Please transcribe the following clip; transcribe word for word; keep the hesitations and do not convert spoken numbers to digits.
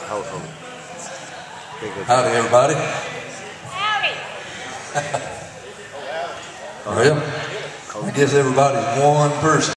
Oh, oh. Howdy, everybody. Howdy. Well, I guess everybody's one person.